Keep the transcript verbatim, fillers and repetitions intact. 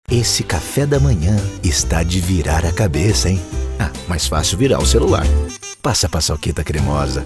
Esse café da manhã está de virar a cabeça, hein? Ah, mais fácil virar o celular. Passa a paçoquita cremosa.